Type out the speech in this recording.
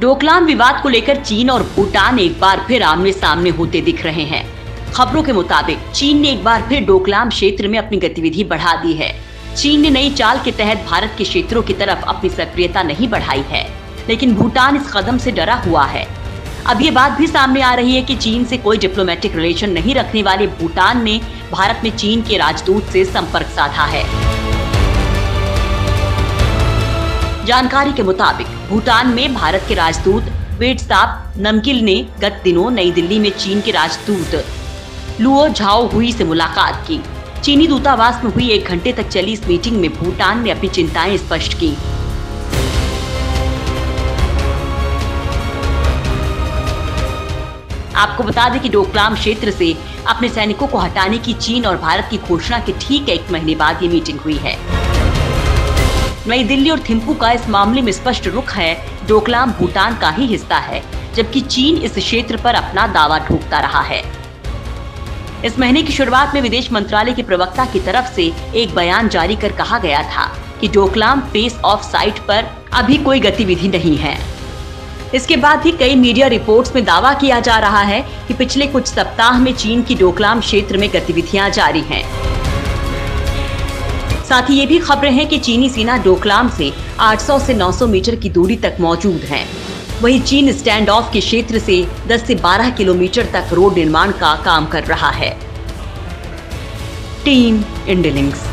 डोकलाम विवाद को लेकर चीन और भूटान एक बार फिर आमने सामने होते दिख रहे हैं। खबरों के मुताबिक चीन ने एक बार फिर डोकलाम क्षेत्र में अपनी गतिविधि बढ़ा दी है। चीन ने नई चाल के तहत भारत के क्षेत्रों की तरफ अपनी सक्रियता नहीं बढ़ाई है, लेकिन भूटान इस कदम से डरा हुआ है। अब ये बात भी सामने आ रही है कि चीन से कोई डिप्लोमेटिक रिलेशन नहीं रखने वाले भूटान ने भारत में चीन के राजदूत से संपर्क साधा है। जानकारी के मुताबिक भूटान में भारत के राजदूत वेटसाप नमगिल ने गत दिनों नई दिल्ली में चीन के राजदूत लुओ झाओ हुई से मुलाकात की। चीनी दूतावास में हुई 1 घंटे तक चली इस मीटिंग में भूटान ने अपनी चिंताएं स्पष्ट की। आपको बता दें कि डोकलाम क्षेत्र से अपने सैनिकों को हटाने की चीन और भारत की घोषणा के ठीक 1 महीने बाद ये मीटिंग हुई है। नई दिल्ली और थिम्पू का इस मामले में स्पष्ट रुख है। डोकलाम भूटान का ही हिस्सा है, जबकि चीन इस क्षेत्र पर अपना दावा ठोकता रहा है। इस महीने की शुरुआत में विदेश मंत्रालय के प्रवक्ता की तरफ से एक बयान जारी कर कहा गया था कि डोकलाम फेस ऑफ साइट पर अभी कोई गतिविधि नहीं है। इसके बाद भी कई मीडिया रिपोर्ट्स में दावा किया जा रहा है कि पिछले कुछ सप्ताह में चीन की डोकलाम क्षेत्र में गतिविधियां जारी हैं। साथ ही ये भी खबरें हैं कि चीनी सेना डोकलाम से 800 से 900 मीटर की दूरी तक मौजूद है। वहीं चीन स्टैंड ऑफ के क्षेत्र से 10 से 12 किलोमीटर तक रोड निर्माण का काम कर रहा है। टीम इंडिलिंक्स।